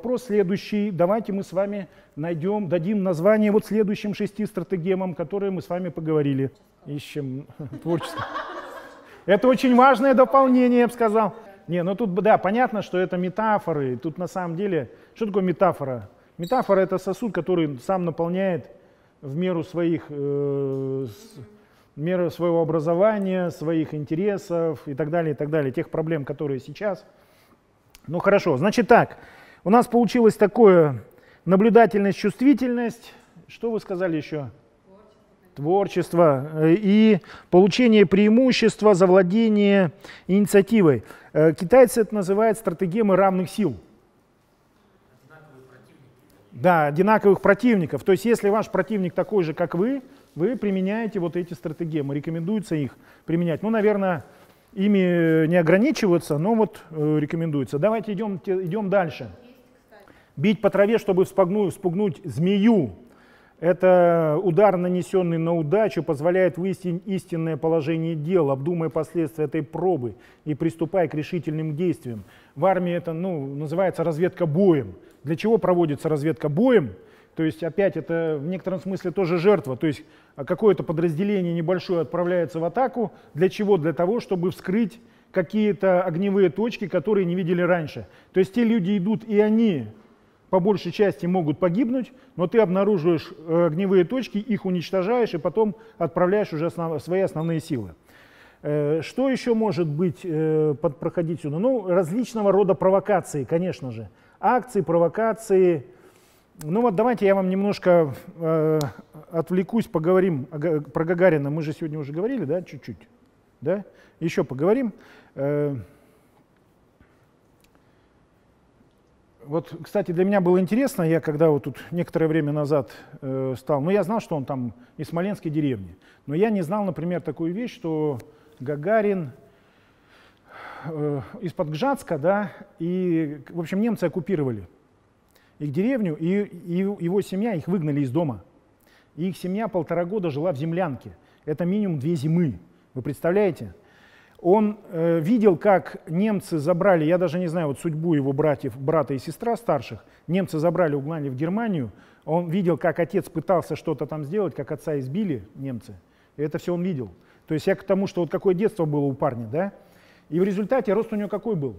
вопрос следующий. Давайте мы с вами дадим название вот следующим 6 стратегемам, которые мы с вами поговорили. Ищем творчество. Это очень важное дополнение, я бы сказал. Не, ну тут, да, понятно, что это метафоры. Тут на самом деле, что такое метафора? Метафора — это сосуд, который сам наполняет в меру меру своего образования, своих интересов и так далее, тех проблем, которые сейчас. Ну хорошо, значит так, у нас получилось такое: наблюдательность, чувствительность, что вы сказали еще? Творчество и получение преимущества, завладение инициативой. Китайцы это называют стратегемы равных сил. Да, одинаковых противников. То есть если ваш противник такой же, как вы применяете вот эти стратегемы, рекомендуется их применять. Ну, наверное, ими не ограничиваться, но вот рекомендуется. Давайте идем дальше. Бить по траве, чтобы вспугнуть змею. Это удар, нанесенный на удачу, позволяет выяснить истинное положение дел, обдумывая последствия этой пробы и приступая к решительным действиям. В армии это называется разведка боем. Для чего проводится разведка боем? То есть опять это в некотором смысле тоже жертва. То есть какое-то подразделение небольшое отправляется в атаку. Для чего? Для того, чтобы вскрыть какие-то огневые точки, которые не видели раньше. То есть те люди идут, и они по большей части могут погибнуть, но ты обнаруживаешь огневые точки, их уничтожаешь и потом отправляешь уже свои основные силы. Что еще может быть, проходить сюда? Ну, различного рода провокации, конечно же. Акции, провокации. Ну вот давайте я вам немножко отвлекусь, поговорим про Гагарина. Мы же сегодня уже говорили, да, чуть-чуть? Да? Еще поговорим. Вот, кстати, для меня было интересно, я когда вот тут некоторое время назад стал, я знал, что он там из Смоленской деревни, но я не знал, например, такую вещь, что Гагарин из-под Гжатска, да, и, в общем, немцы оккупировали их деревню, и его семья, их выгнали из дома. И их семья 1,5 года жила в землянке. Это минимум 2 зимы. Вы представляете? Он видел, как немцы забрали, я даже не знаю вот судьбу его брата и сестра старших, немцы забрали, угнали в Германию. Он видел, как отец пытался что-то там сделать, как отца избили немцы. И это все он видел. То есть я к тому, что вот какое детство было у парня, да? И в результате рост у него какой был?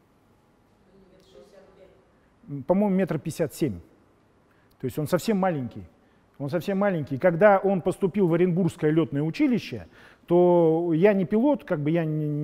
По-моему, 1,57 м. То есть он совсем маленький. Он совсем маленький. Когда он поступил в Оренбургское летное училище, то я не пилот, как бы я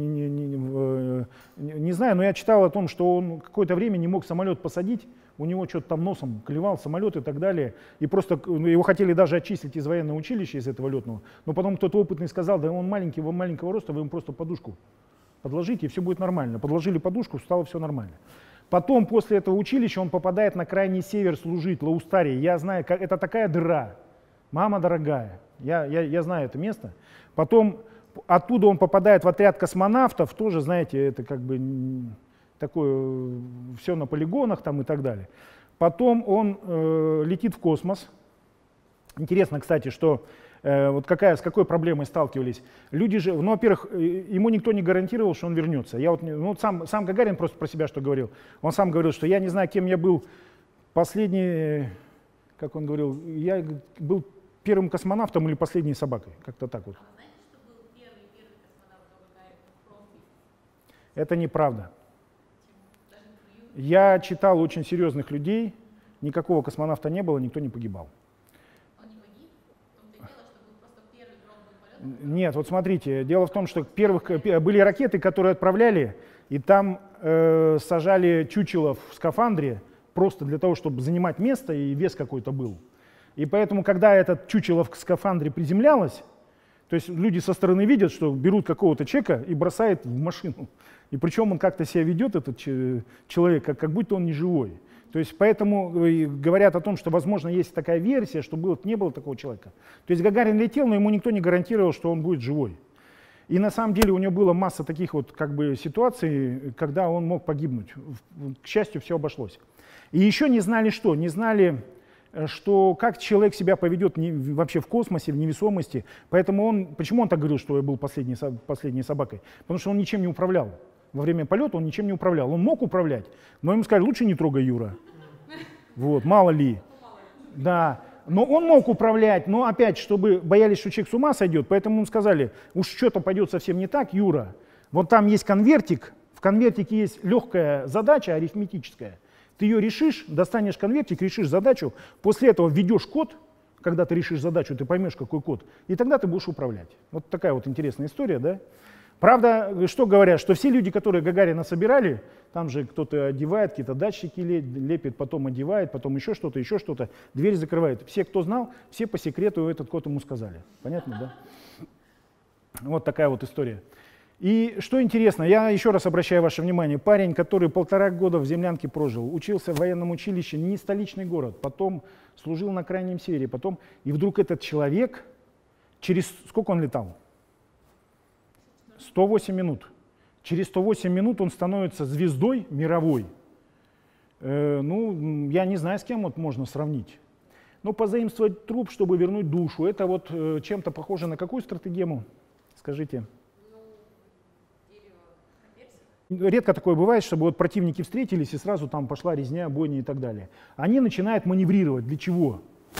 не знаю, но я читал о том, что он какое-то время не мог самолет посадить, у него что-то там носом клевал самолет и так далее. И просто его хотели даже отчислить из военного училища, из этого летного. Но потом кто-то опытный сказал, да он маленький, вы маленького роста, вы ему просто подушку подложите, и все будет нормально. Подложили подушку, стало все нормально. Потом, после этого училища, он попадает на крайний север служить, Лаустарии. Я знаю, это такая дыра. Мама дорогая, я знаю это место. Потом оттуда он попадает в отряд космонавтов, тоже, знаете, это как бы такое, все на полигонах там и так далее. Потом он летит в космос. Интересно, кстати, что вот с какой проблемой сталкивались. Люди же, ну, во-первых, ему никто не гарантировал, что он вернется. Я вот, сам Гагарин просто про себя что говорил. Он сам говорил, что я не знаю, кем я был последний, как он говорил, я был первым космонавтом или последней собакой. Как-то так вот. А вы знаете, что был первый космонавт Гагарин в профиль? Это неправда. Я читал очень серьезных людей, никакого космонавта не было, никто не погибал. Нет, вот смотрите, дело в том, что были ракеты, которые отправляли, и там сажали чучело в скафандре просто для того, чтобы занимать место, и вес какой-то был. И поэтому, когда этот чучело в скафандре приземлялось, то есть люди со стороны видят, что берут какого-то человека и бросают в машину. И причем он как-то себя ведет, этот человек, как будто он не живой. То есть поэтому говорят о том, что, возможно, есть такая версия, что не было такого человека. То есть Гагарин летел, но ему никто не гарантировал, что он будет живой. И на самом деле у него была масса таких вот как бы ситуаций, когда он мог погибнуть. К счастью, все обошлось. И еще не знали что? Не знали, как человек себя поведет вообще в космосе, в невесомости. Поэтому почему он так говорил, что я был последней собакой? Потому что он ничем не управлял. Во время полета он ничем не управлял. Он мог управлять, но ему сказали, лучше не трогай, Юра. Вот, мало ли. Да. Но он мог управлять, но опять, чтобы боялись, что человек с ума сойдет, поэтому ему сказали, уж что-то пойдет совсем не так, Юра, вот там есть конвертик, в конвертике есть легкая задача арифметическая. Ты ее решишь, достанешь конвертик, решишь задачу, после этого введешь код, когда ты решишь задачу, ты поймешь, какой код, и тогда ты будешь управлять. Вот такая вот интересная история, да? Правда, что говорят, что все люди, которые Гагарина собирали, там же кто-то одевает, какие-то датчики лепит, потом одевает, потом еще что-то, дверь закрывает. Все, кто знал, все по секрету этот код ему сказали. Понятно, да? Вот такая вот история. И что интересно, я еще раз обращаю ваше внимание, парень, который 1,5 года в землянке прожил, учился в военном училище, не столичный город, потом служил на Крайнем Севере, потом, и вдруг этот человек, через сколько он летал? 108 минут. Через 108 минут он становится звездой мировой. Ну, я не знаю, с кем вот можно сравнить. Но позаимствовать труп, чтобы вернуть душу, это вот чем-то похоже на какую стратегему? Скажите. Редко такое бывает, чтобы вот противники встретились и сразу там пошла резня, бойня и так далее. Они начинают маневрировать. Для чего?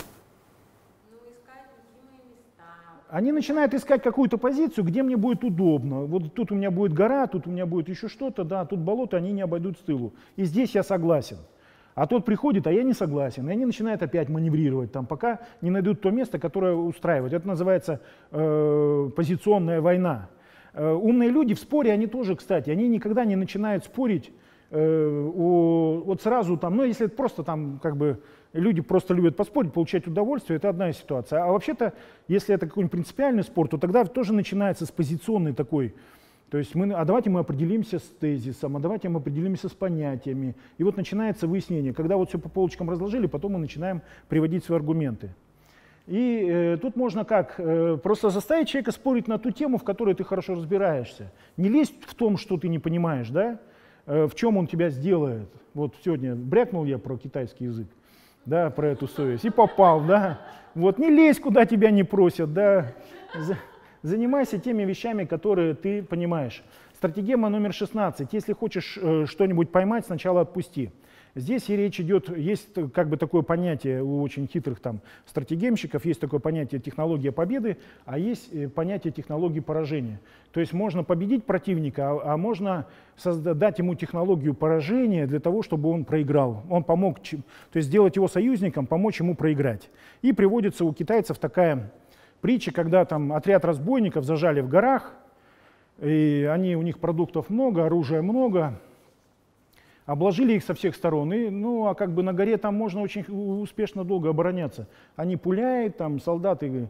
Они начинают искать какую-то позицию, где мне будет удобно. Вот тут у меня будет гора, тут у меня будет еще что-то, да, тут болото, они не обойдут с тылу. И здесь я согласен. А тот приходит, а я не согласен. И они начинают опять маневрировать, там, пока не найдут то место, которое устраивает. Это называется позиционная война. Умные люди в споре, они тоже, кстати, они никогда не начинают спорить вот сразу там, ну если это просто там как бы люди просто любят поспорить, получать удовольствие, это одна ситуация. А вообще-то, если это какой-нибудь принципиальный спор, то тогда тоже начинается с позиционной такой, то есть давайте мы определимся с тезисом, а давайте мы определимся с понятиями. И вот начинается выяснение. Когда вот все по полочкам разложили, потом мы начинаем приводить свои аргументы. И тут можно как? Просто заставить человека спорить на ту тему, в которой ты хорошо разбираешься. Не лезть в том, что ты не понимаешь, да? В чем он тебя сделает. Вот сегодня брякнул я про китайский язык, да, про эту совесть, и попал, да. Вот не лезь, куда тебя не просят, да. Занимайся теми вещами, которые ты понимаешь. Стратегема номер 16. Если хочешь что-нибудь поймать, сначала отпусти. Здесь и речь идет, есть как бы такое понятие у очень хитрых там стратегемщиков, есть такое понятие технология победы, а есть понятие технологии поражения. То есть можно победить противника, а можно дать ему технологию поражения для того, чтобы он проиграл. Он помог, то есть сделать его союзником, помочь ему проиграть. И приводится у китайцев такая притча, когда там отряд разбойников зажали в горах, и у них продуктов много, оружия много, обложили их со всех сторон, и, ну, а как бы на горе там можно очень успешно долго обороняться. Они пуляют, там солдаты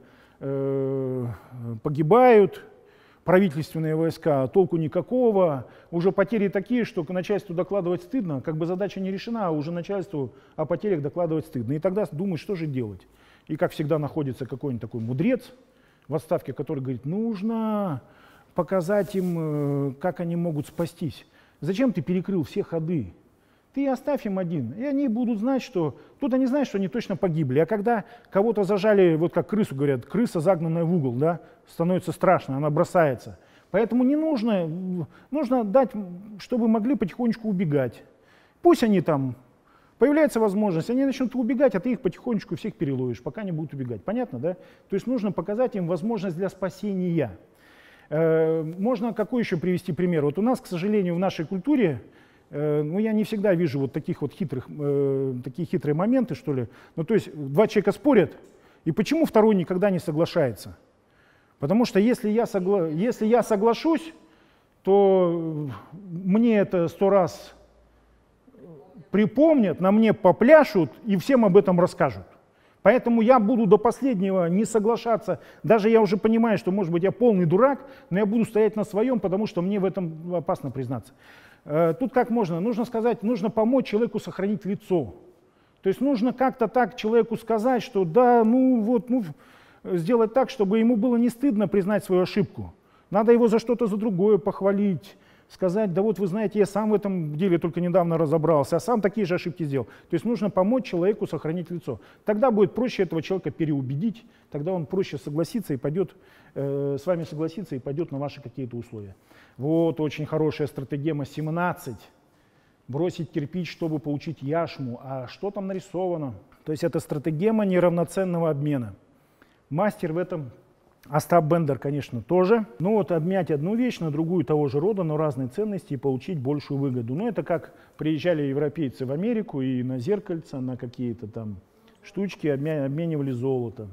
погибают, правительственные войска, толку никакого, уже потери такие, что начальству докладывать стыдно, как бы задача не решена, а уже начальству о потерях докладывать стыдно. И тогда думаешь, что же делать. И как всегда находится какой-нибудь такой мудрец в отставке, который говорит, нужно показать им, как они могут спастись. Зачем ты перекрыл все ходы? Ты оставь им один, и они будут знать, что... Тут они знают, что они точно погибли. А когда кого-то зажали, вот как крысу говорят, крыса, загнанная в угол, да, становится страшно, она бросается. Поэтому не нужно, нужно дать, чтобы могли потихонечку убегать. Пусть они там, появляется возможность, они начнут убегать, а ты их потихонечку всех переловишь, пока они будут убегать. Понятно, да? То есть нужно показать им возможность для спасения. Можно какой еще привести пример? Вот у нас, к сожалению, в нашей культуре, ну, я не всегда вижу вот таких вот такие хитрые моменты, что ли. Ну, то есть два человека спорят, и почему второй никогда не соглашается? Потому что если я соглашусь, то мне это 100 раз припомнят, на мне попляшут и всем об этом расскажут. Поэтому я буду до последнего не соглашаться. Даже я уже понимаю, что, может быть, я полный дурак, но я буду стоять на своем, потому что мне в этом опасно признаться. Тут как можно? Нужно сказать, нужно помочь человеку сохранить лицо. То есть нужно как-то так человеку сказать, что да, ну вот, ну, сделать так, чтобы ему было не стыдно признать свою ошибку. Надо его за что-то за другое похвалить. Сказать, да вот вы знаете, я сам в этом деле только недавно разобрался, а сам такие же ошибки сделал. То есть нужно помочь человеку сохранить лицо. Тогда будет проще этого человека переубедить, тогда он проще согласится и пойдет, с вами согласится и пойдет на ваши какие-то условия. Вот очень хорошая стратегема 17. бросить кирпич, чтобы получить яшму. А что там нарисовано? То есть это стратегема неравноценного обмена. Мастер в этом Остап Бендер, конечно, тоже. Ну вот обменять одну вещь на другую того же рода, но разной ценности и получить большую выгоду. Ну это как приезжали европейцы в Америку и на зеркальца, на какие-то там штучки обменивали золото.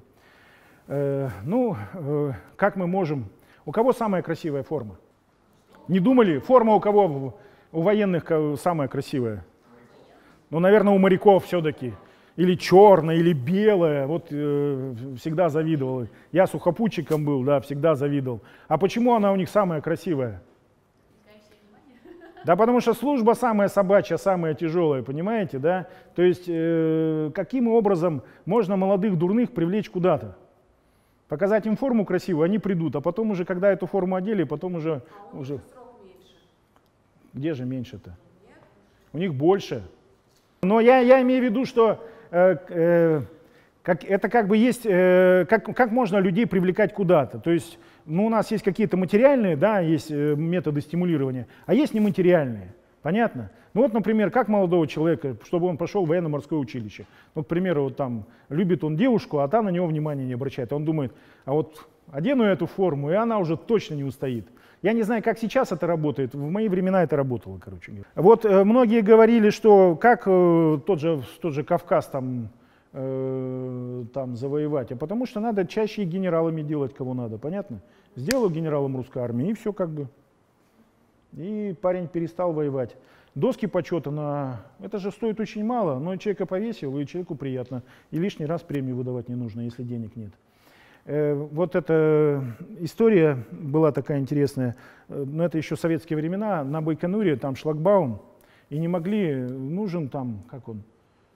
Как мы можем... У кого самая красивая форма? Не думали? Форма у кого? У военных самая красивая? Ну, наверное, у моряков все-таки. Или черная, или белая. Вот всегда завидовал. Я сухопутчиком был, да, всегда завидовал. А почему она у них самая красивая? Да потому что служба самая собачья, самая тяжелая, понимаете, да? То есть каким образом можно молодых дурных привлечь куда-то? Показать им форму красивую, они придут, а потом уже, когда эту форму одели, потом уже... Срок меньше. Где же меньше-то? У них больше. Но я имею в виду, что это как бы есть, как можно людей привлекать куда-то. То есть у нас есть какие-то материальные, да, есть методы стимулирования, а есть нематериальные. Понятно? Ну вот, например, как молодого человека, чтобы он пошел в военно-морское училище. Ну, к примеру, вот там любит он девушку, а та на него внимания не обращает. Он думает, а вот одену эту форму, и она уже точно не устоит. Я не знаю, как сейчас это работает, в мои времена это работало, короче говоря. Вот многие говорили, что как тот же Кавказ там завоевать, а потому что надо чаще и генералами делать, кого надо, понятно? Сделал генералом русской армии, и все как бы. И парень перестал воевать. Доски почета это же стоит очень мало, но человека повесил, и человеку приятно. И лишний раз премию выдавать не нужно, если денег нет. Вот эта история была такая интересная, но это еще советские времена, на Байконуре там шлагбаум, и не могли, нужен там, как он,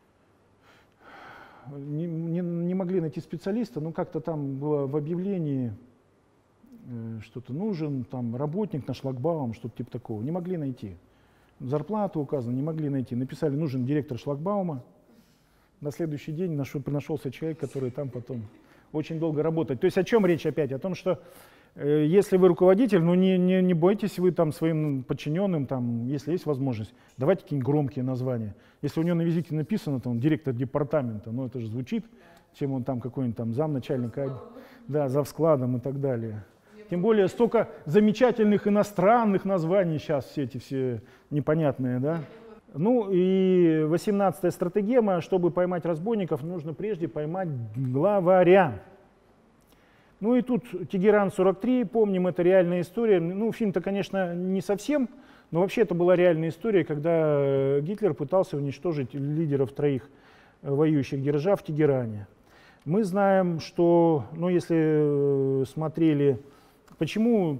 не могли найти специалиста, но как-то там было в объявлении, что-то нужен, там работник на шлагбаум, что-то типа такого, не могли найти. Зарплату указано, не могли найти. Написали, нужен директор шлагбаума. На следующий день нашелся человек, который там потом очень долго работает. То есть о чем речь опять? О том, что если вы руководитель, ну не бойтесь вы там своим подчиненным, там, если есть возможность, давайте какие-нибудь громкие названия. Если у него на визите написано, там, директор департамента, ну это же звучит, чем он там какой-нибудь там замначальника, да, завскладом и так далее. Тем более столько замечательных иностранных названий сейчас, все непонятные, да. Ну и 18-я стратегема, чтобы поймать разбойников, нужно прежде поймать главаря. Ну и тут Тегеран-43, помним, это реальная история. Ну фильм-то, конечно, не совсем, но вообще это была реальная история, когда Гитлер пытался уничтожить лидеров троих воюющих держав в Тегеране. Мы знаем, что, ну если смотрели... Почему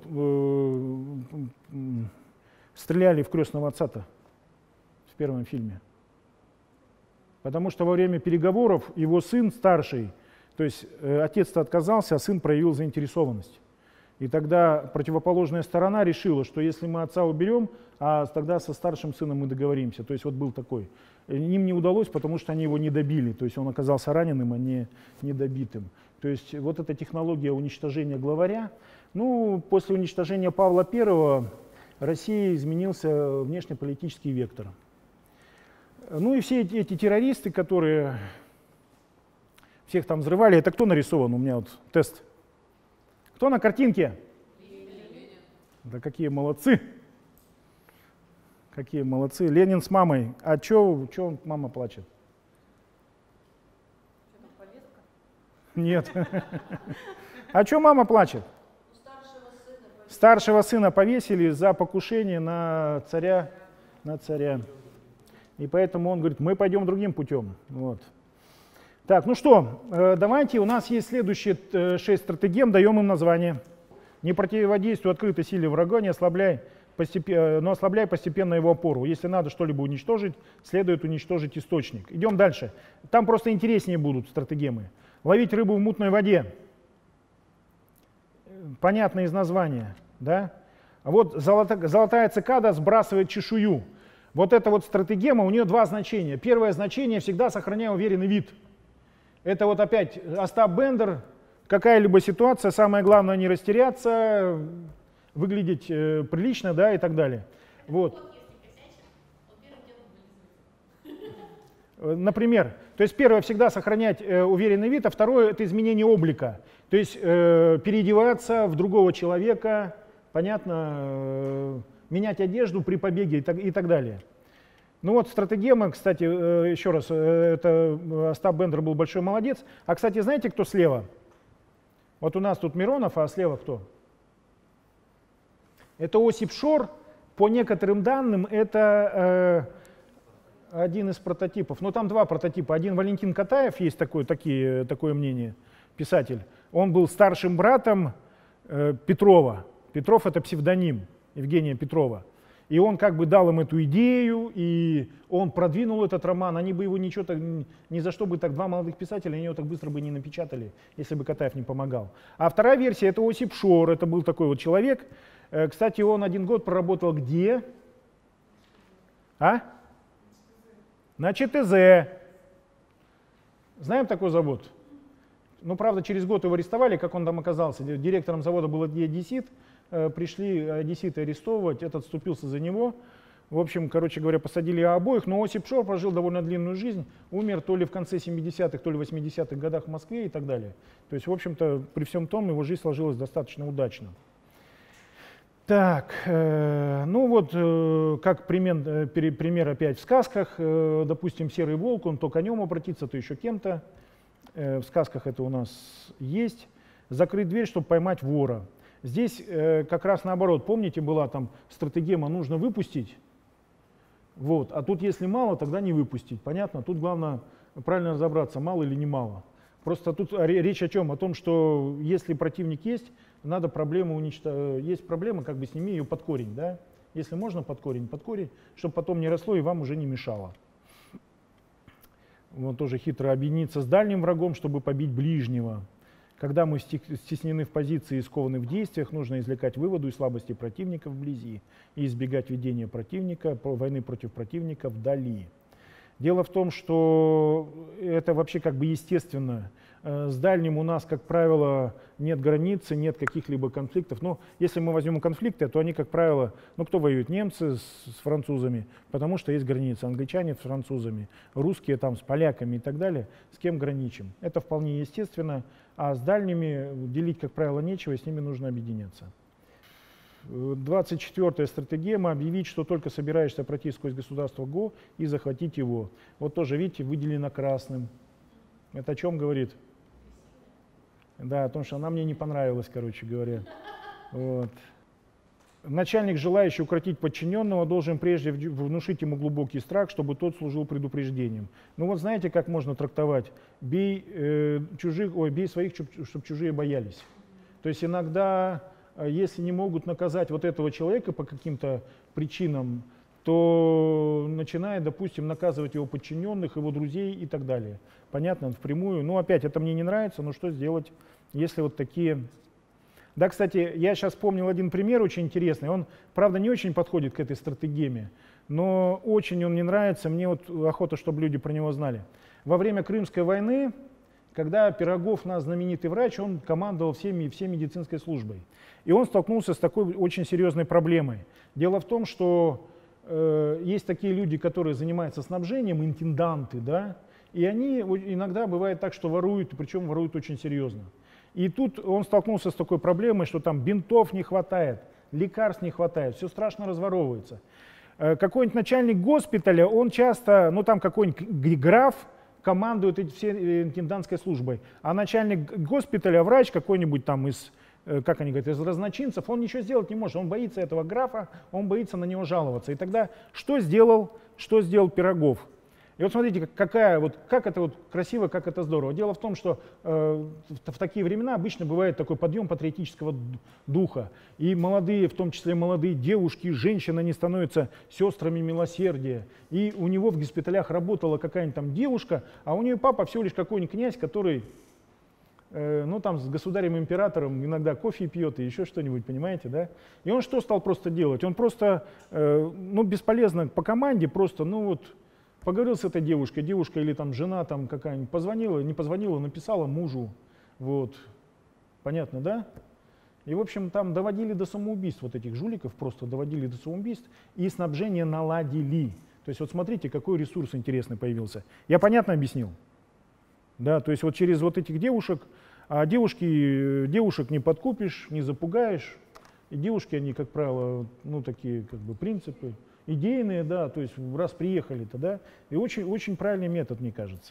стреляли в крестного отца-то в первом фильме? Потому что во время переговоров его сын старший, то есть отец-то отказался, а сын проявил заинтересованность. И тогда противоположная сторона решила, что если мы отца уберем, а тогда со старшим сыном мы договоримся. То есть вот был такой. Им не удалось, потому что они его не добили. То есть он оказался раненым, а не недобитым. То есть вот эта технология уничтожения главаря. Ну, после уничтожения Павла I России изменился внешнеполитический вектор. Ну и все эти террористы, которые всех там взрывали, это кто нарисован? У меня вот тест. Кто на картинке? Ленин. Да какие молодцы! Какие молодцы. Ленин с мамой. А чё мама плачет? Повестка? Нет. А чё мама плачет? Старшего сына повесили за покушение на царя. И поэтому он говорит, мы пойдем другим путем. Вот. Так, ну что, давайте, у нас есть следующие 6 стратегем, даем им название. Не противодействуй открытой силе врага, но ослабляй постепенно его опору. Если надо что-либо уничтожить, следует уничтожить источник. Идем дальше. Там просто интереснее будут стратегемы. Ловить рыбу в мутной воде. Понятно из названия, да? А вот золотая цикада сбрасывает чешую. Вот эта вот стратегема, у нее два значения. Первое значение — всегда сохраняй уверенный вид. Это вот опять Остап Бендер, какая-либо ситуация, самое главное не растеряться, выглядеть прилично, да, и так далее. Вот. Если косячит, он первым делом Например, то есть первое всегда сохранять уверенный вид, а второе это изменение облика. То есть переодеваться в другого человека, понятно, менять одежду при побеге и так далее. Ну вот стратегема, кстати, еще раз, это Остап Бендер был большой молодец. А, кстати, знаете, кто слева? Вот у нас тут Миронов, а слева кто? Это Осип Шор. По некоторым данным, это один из прототипов. Но там два прототипа. Один Валентин Катаев, есть такое мнение, писатель. Он был старшим братом Петрова. Петров — это псевдоним Евгения Петрова. И он как бы дал им эту идею, и он продвинул этот роман. Они бы его ни за что бы так, два молодых писателя, они его так быстро бы не напечатали, если бы Катаев не помогал. А вторая версия — это Осип Шор, это был такой вот человек. Кстати, он 1 год проработал где? На ЧТЗ. Знаем такой завод? Ну, правда, через год его арестовали, как он там оказался. Директором завода был одессит. Пришли одесситы арестовывать, этот вступился за него. В общем, короче говоря, посадили обоих, но Осип Шор прожил довольно длинную жизнь, умер то ли в конце 70-х, то ли 80-х годах в Москве и так далее. То есть, в общем-то, при всем том, его жизнь сложилась достаточно удачно. Так, ну вот, как пример опять в сказках, допустим, Серый волк, он то конем обратится, то еще кем-то. В сказках это у нас есть. Закрыть дверь, чтобы поймать вора. Здесь как раз наоборот, помните, была там стратегема «нужно выпустить», вот, а тут если мало, тогда не выпустить, понятно? Тут главное правильно разобраться, мало или не мало. Просто тут речь о чем? О том, что если противник есть, надо проблему уничтожить, есть проблема, как бы сними ее под корень, да? Если можно под корень, чтобы потом не росло и вам уже не мешало. Вот тоже хитро объединиться с дальним врагом, чтобы побить ближнего. Когда мы стеснены в позиции и скованы в действиях, нужно извлекать выводы из слабости противника вблизи и избегать ведения войны против противника вдали. Дело в том, что это вообще как бы естественно. С дальним у нас, как правило, нет границы, нет каких-либо конфликтов. Но если мы возьмем конфликты, то они, как правило, ну кто воюет? Немцы с французами, потому что есть граница. Англичане с французами, русские там с поляками и так далее. С кем граничим? Это вполне естественно. А с дальними делить, как правило, нечего, и с ними нужно объединяться. 24-я стратегема — объявить, что только собираешься пройти сквозь государство ГО и захватить его. Вот тоже, видите, выделено красным. Это о чем говорит? Да, о том, что она мне не понравилась, короче говоря. Вот. Начальник, желающий укротить подчиненного, должен прежде внушить ему глубокий страх, чтобы тот служил предупреждением. Ну вот знаете, как можно трактовать? Бей своих, чтобы чужие боялись. То есть иногда, если не могут наказать вот этого человека по каким-то причинам, то начинает, допустим, наказывать его подчиненных, его друзей и так далее. Понятно, впрямую. Ну опять, это мне не нравится, но что сделать, если вот такие... Да, кстати, я сейчас вспомнил один пример очень интересный. Он, правда, не очень подходит к этой стратегеме, но очень он мне нравится. Мне вот охота, чтобы люди про него знали. Во время Крымской войны, когда Пирогов, наш знаменитый врач, он командовал всей медицинской службой. И он столкнулся с такой очень серьезной проблемой. Дело в том, что есть такие люди, которые занимаются снабжением, интенданты, да, и они иногда бывает так, что воруют, причем воруют очень серьезно. И тут он столкнулся с такой проблемой, что там бинтов не хватает, лекарств не хватает, все страшно разворовывается. Какой-нибудь начальник госпиталя, он часто, ну там какой-нибудь граф командует всей интендантской службой, а начальник госпиталя, врач какой-нибудь там из, как они говорят, из разночинцев, он ничего сделать не может, он боится этого графа, он боится на него жаловаться. И тогда что сделал Пирогов? И вот смотрите, как это вот красиво, как это здорово. Дело в том, что в такие времена обычно бывает такой подъем патриотического духа. И молодые, в том числе молодые девушки, женщины, они становятся сестрами милосердия. И у него в госпиталях работала какая-нибудь там девушка, а у нее папа всего лишь какой-нибудь князь, который ну там с государем-императором иногда кофе пьет и еще что-нибудь, понимаете, да? И он что стал просто делать? Он просто, ну бесполезно по команде, просто, ну вот, поговорил с этой девушкой, девушка или там жена там какая-нибудь позвонила, не позвонила, написала мужу, вот, понятно, да? И, в общем, там доводили до самоубийств вот этих жуликов, просто доводили до самоубийств, и снабжение наладили. То есть вот смотрите, какой ресурс интересный появился. Я понятно объяснил? Да, то есть вот через вот этих девушек, а девушек не подкупишь, не запугаешь. И девушки, они, как правило, ну такие как бы принципы, идейные, да, то есть раз приехали-то, да, и очень, очень правильный метод, мне кажется.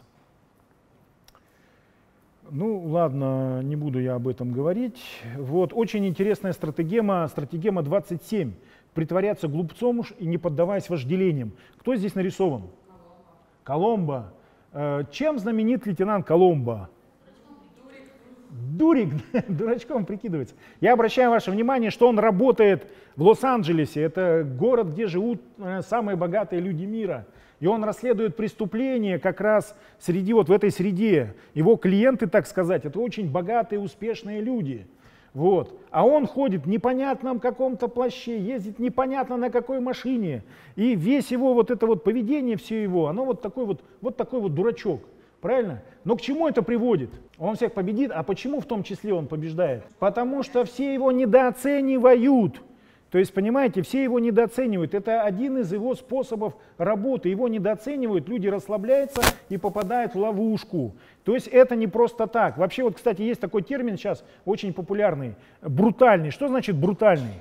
Ну, ладно, не буду я об этом говорить. Вот, очень интересная стратегема 27. Притворяться глупцом уж и не поддаваясь вожделениям. Кто здесь нарисован? Коломбо. Чем знаменит лейтенант Коломбо? Дурик, дурачком прикидывается. Я обращаю ваше внимание, что он работает в Лос-Анджелесе. Это город, где живут самые богатые люди мира. И он расследует преступления как раз среди, вот в этой среде. Его клиенты, так сказать, это очень богатые, успешные люди. Вот. А он ходит в непонятном каком-то плаще, ездит непонятно на какой машине. И весь его вот это вот поведение, все его, оно вот такой вот дурачок. Правильно? Но к чему это приводит? Он всех победит, а почему в том числе он побеждает? Потому что все его недооценивают. То есть, понимаете, все его недооценивают. Это один из его способов работы. Его недооценивают, люди расслабляются и попадают в ловушку. То есть это не просто так. Вообще, вот, кстати, есть такой термин сейчас очень популярный. Брутальный. Что значит брутальный?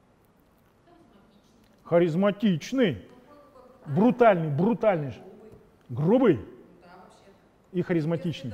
Харизматичный. Брутальный, брутальный. Грубый и харизматичный.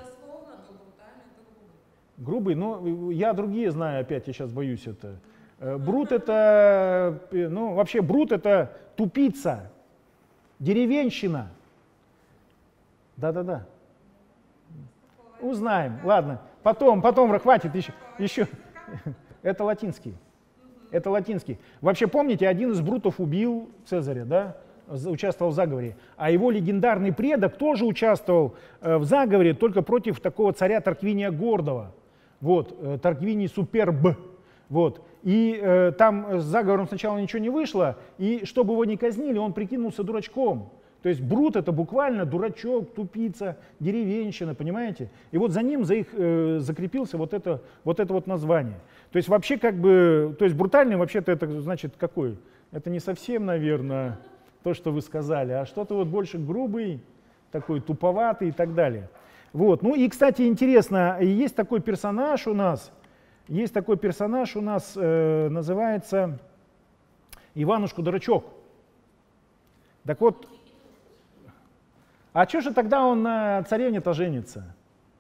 Грубый, но я другие знаю, опять я сейчас боюсь это. Брут это, ну вообще брут это тупица, деревенщина. Да-да-да. Узнаем, ладно. Потом, хватит еще. Это латинский. Это латинский. Вообще помните, один из брутов убил Цезаря, да? Участвовал в заговоре. А его легендарный предок тоже участвовал в заговоре, только против такого царя Тарквиния Гордого. Вот, Тарквиний Суперб. Вот. И там с заговором сначала ничего не вышло, и чтобы его не казнили, он прикинулся дурачком. То есть брут это буквально дурачок, тупица, деревенщина, понимаете? И вот за ним закрепился вот это вот название. То есть вообще как бы, то есть брутальный вообще-то это значит какой? Это не совсем, наверное, то, что вы сказали, а что-то вот больше грубый, такой туповатый и так далее. Вот. Ну и, кстати, интересно, есть такой персонаж у нас, называется Иванушка-дурачок. Так вот, а что же тогда он на царевне-то женится?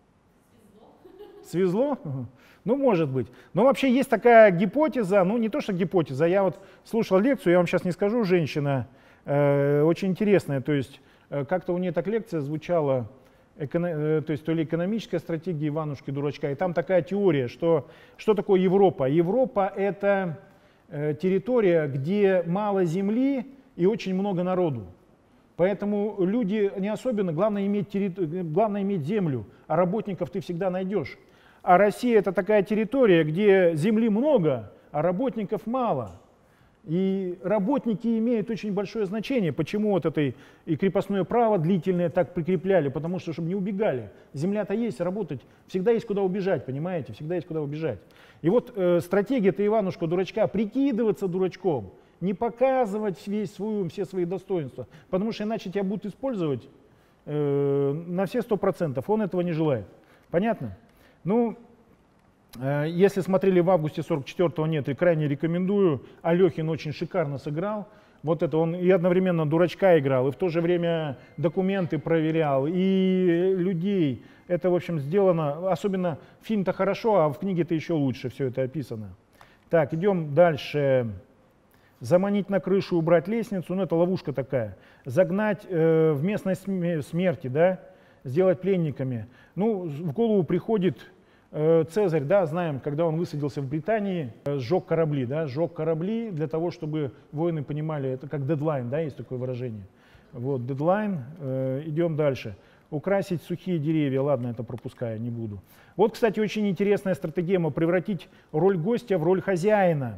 Свезло? Ну, может быть. Но вообще есть такая гипотеза, ну не то что гипотеза, я вот слушал лекцию, я вам сейчас не скажу, женщина, очень интересная, то есть как-то у нее так лекция звучала, то есть то ли экономическая стратегия Иванушки-дурачка, и там такая теория, что такое Европа? Европа — это территория, где мало земли и очень много народу. Поэтому люди не особенно, главное иметь землю, а работников ты всегда найдешь. А Россия — это такая территория, где земли много, а работников мало. И работники имеют очень большое значение. Почему вот это и крепостное право длительное так прикрепляли? Потому что, чтобы не убегали. Земля-то есть, работать, всегда есть куда убежать, понимаете? Всегда есть куда убежать. И вот стратегия-то Иванушка-дурачка — прикидываться дурачком, не показывать все свои достоинства, потому что иначе тебя будут использовать на все 100%. Он этого не желает. Понятно? Ну, если смотрели в августе 44-го, нет, и крайне рекомендую. Алехин очень шикарно сыграл. Вот это он и одновременно дурачка играл, и в то же время документы проверял, и людей. Это, в общем, сделано, особенно фильм-то хорошо, а в книге-то еще лучше все это описано. Так, идем дальше. Заманить на крышу, убрать лестницу, ну это ловушка такая. Загнать в местность смерти, да, сделать пленниками. Ну, в голову приходит Цезарь, да, знаем, когда он высадился в Британии, сжег корабли, да, сжег корабли для того, чтобы воины понимали, это как дедлайн, да, есть такое выражение. Вот, дедлайн, идем дальше. Украсить сухие деревья, ладно, это пропускаю, не буду. Вот, кстати, очень интересная стратегема, превратить роль гостя в роль хозяина.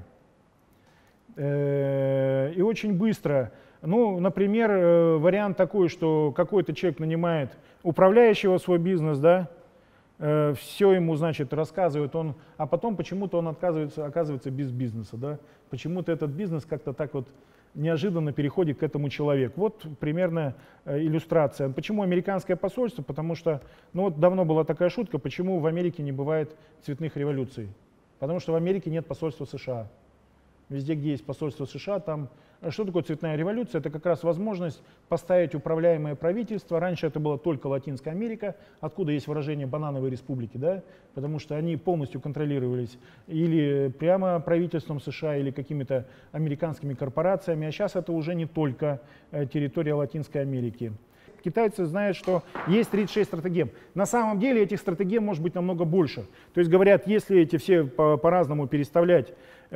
И очень быстро. Ну, например, вариант такой, что какой-то человек нанимает управляющего свой бизнес, да, все ему, значит, рассказывает, а потом почему-то он оказывается без бизнеса, да, почему-то этот бизнес как-то так вот неожиданно переходит к этому человек. Вот примерно иллюстрация. Почему американское посольство? Потому что, ну вот давно была такая шутка, почему в Америке не бывает цветных революций. Потому что в Америке нет посольства США. Везде, где есть посольство США, там... Что такое цветная революция? Это как раз возможность поставить управляемое правительство. Раньше это была только Латинская Америка, откуда есть выражение «банановые республики», да? Потому что они полностью контролировались или прямо правительством США, или какими-то американскими корпорациями. А сейчас это уже не только территория Латинской Америки. Китайцы знают, что есть 36 стратегем. На самом деле этих стратегем может быть намного больше. То есть говорят, если эти все по-разному переставлять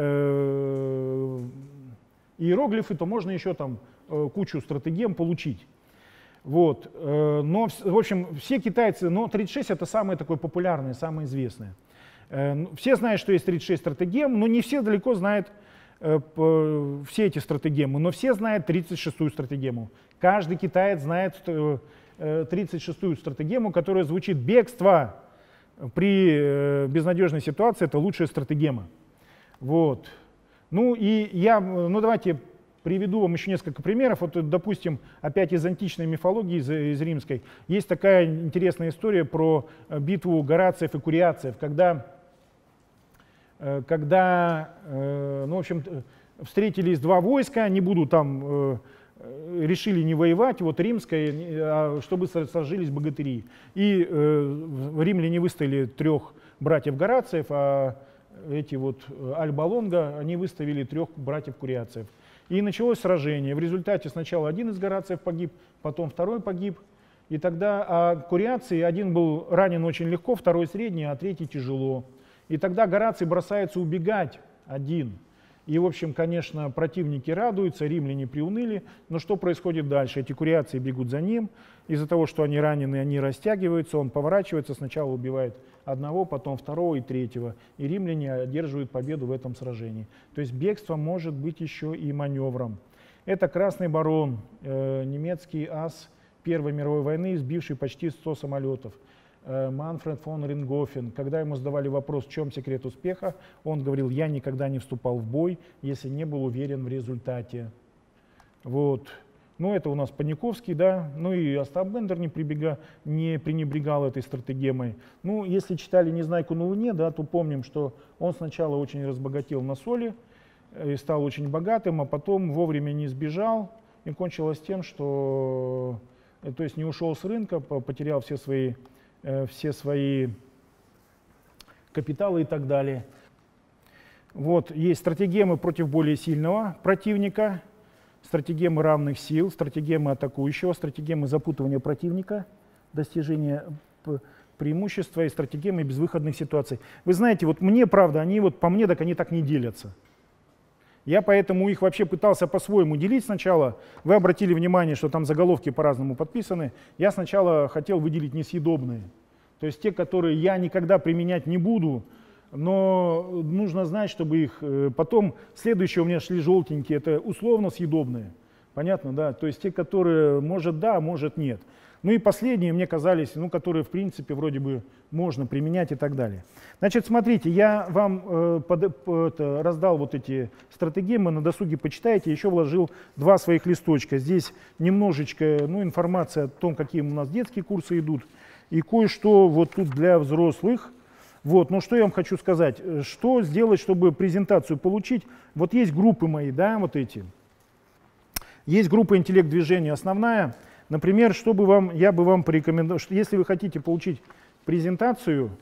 иероглифы, то можно еще там кучу стратегем получить. Вот. Но, в общем, все китайцы, но 36 это самое такое популярное, самое известное. Все знают, что есть 36 стратегем, но не все далеко знают все эти стратегемы, но все знают 36-ю стратегему. Каждый китаец знает 36-ю стратегему, которая звучит: бегство при безнадежной ситуации — это лучшая стратегема. Вот. Ну и давайте приведу вам еще несколько примеров. Вот, допустим, опять из античной мифологии, из римской, есть такая интересная история про битву Горациев и Куриациев, когда ну, в общем, встретились два войска, не буду там, решили не воевать, вот римское, а чтобы сложились богатыри. И римляне выставили 3 братьев Горациев, а эти вот Альба Лонга, они выставили 3 братьев Куриациев. И началось сражение. В результате сначала один из Горациев погиб, потом второй погиб. И тогда Куриации, один был ранен очень легко, второй средний, а третий тяжело. И тогда Гораций бросается убегать один. И, в общем, конечно, противники радуются, римляне приуныли. Но что происходит дальше? Эти Куриации бегут за ним. Из-за того, что они ранены, они растягиваются, он поворачивается, сначала убивает одного, потом второго и третьего. И римляне одерживают победу в этом сражении. То есть бегство может быть еще и маневром. Это Красный барон, немецкий ас Первой мировой войны, сбивший почти 100 самолетов. Манфред фон Рингофен. Когда ему задавали вопрос, в чем секрет успеха, он говорил: я никогда не вступал в бой, если не был уверен в результате. Вот. Ну, это у нас Паниковский, да. Ну и Остап Бендер не пренебрегал этой стратегемой. Ну, если читали «Незнайку на Луне», да, то помним, что он сначала очень разбогател на соли и стал очень богатым, а потом вовремя не сбежал, и кончилось тем, что, то есть не ушел с рынка, потерял все свои капиталы и так далее. Вот, есть стратегемы против более сильного противника, стратегемы равных сил, стратегемы атакующего, стратегемы запутывания противника, достижения преимущества и стратегемы безвыходных ситуаций. Вы знаете, вот мне, правда, они вот по мне, так они так не делятся. Я поэтому их вообще пытался по-своему делить сначала. Вы обратили внимание, что там заголовки по-разному подписаны. Я сначала хотел выделить несъедобные. То есть те, которые я никогда применять не буду, но нужно знать, чтобы их... Потом следующие у меня шли желтенькие, это условно съедобные. Понятно, да? То есть те, которые может да, может нет. Ну и последние мне казались, ну, которые в принципе вроде бы можно применять и так далее. Значит, смотрите, я вам раздал вот эти стратегемы, на досуге почитайте, еще вложил 2 своих листочка. Здесь немножечко информация о том, какие у нас детские курсы идут, и кое-что вот тут для взрослых. Вот, но что я вам хочу сказать, что сделать, чтобы презентацию получить. Вот есть группы мои, да, вот эти. Есть группа «Интеллект-движение» основная. Например, я бы вам порекомендовал, что если вы хотите получить презентацию,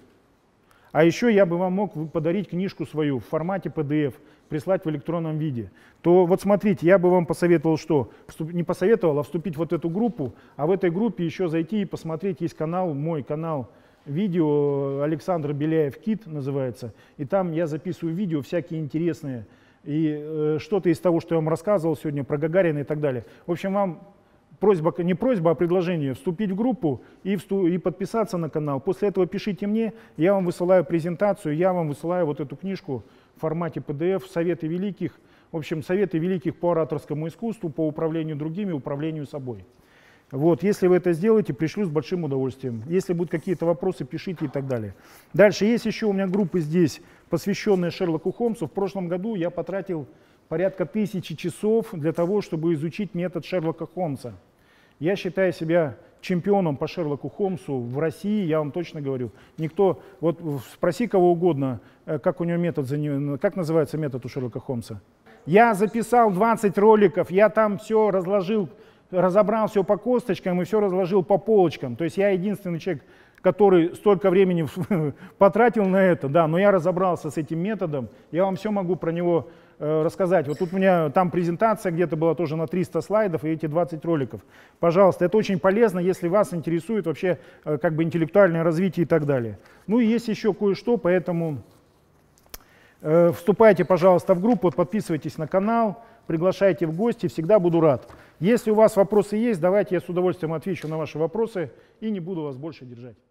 а еще я бы вам мог подарить книжку свою в формате PDF, прислать в электронном виде, то вот смотрите, я бы вам посоветовал что? Не посоветовал, а вступить в вот эту группу, а в этой группе еще зайти и посмотреть, есть канал, мой канал видео, Александр Беляев Кит называется, и там я записываю видео всякие интересные, и что-то из того, что я вам рассказывал сегодня про Гагарина и так далее. В общем, вам не просьба, а предложение вступить в группу и подписаться на канал. После этого пишите мне, я вам высылаю презентацию, я вам высылаю вот эту книжку в формате PDF, советы великих, в общем, советы великих по ораторскому искусству, по управлению другими, управлению собой. Вот, если вы это сделаете, пришлю с большим удовольствием. Если будут какие-то вопросы, пишите и так далее. Дальше есть еще у меня группы здесь, посвященные Шерлоку Холмсу. В прошлом году я потратил порядка 1000 часов для того, чтобы изучить метод Шерлока Холмса. Я считаю себя чемпионом по Шерлоку Холмсу в России, я вам точно говорю. Никто, вот спроси кого угодно, как у него метод, как называется метод у Шерлока Холмса. Я записал 20 роликов, я там все разложил, разобрал все по косточкам и все разложил по полочкам. То есть я единственный человек, который столько времени потратил на это, да, но я разобрался с этим методом, я вам все могу про него рассказать. Вот тут у меня там презентация где-то была тоже на 300 слайдов и эти 20 роликов. Пожалуйста, это очень полезно, если вас интересует вообще как бы интеллектуальное развитие и так далее. Ну и есть еще кое-что, поэтому вступайте, пожалуйста, в группу, подписывайтесь на канал, приглашайте в гости, всегда буду рад. Если у вас вопросы есть, давайте я с удовольствием отвечу на ваши вопросы и не буду вас больше держать.